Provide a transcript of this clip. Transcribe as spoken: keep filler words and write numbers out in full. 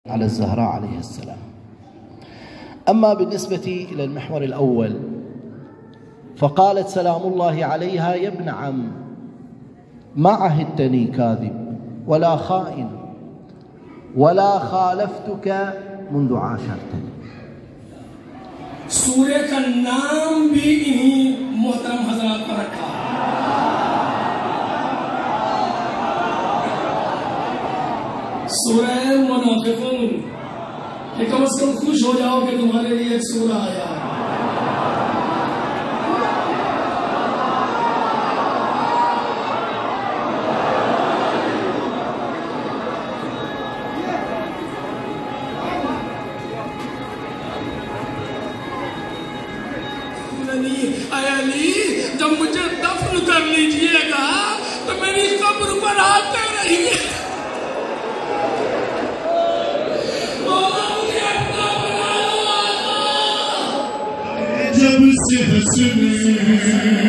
على الزهراء عليه السلام. أما بالنسبة إلى المحور الأول فقالت سلام الله عليها: يا ابن عم ما عهدتني كاذب ولا خائن ولا خالفتك منذ عاشرتني. सूर्य का नाम भी इन्हीं मोहतरम हजरात पर रखा। सूरह मुनाफिकून कि कम से कम खुश हो जाओ कि तुम्हारे लिए एक सूरा आया। अली, जब मुझे दफन कर लीजिएगा तो मेरी कब्र पर आते रहिए। जब से हंसने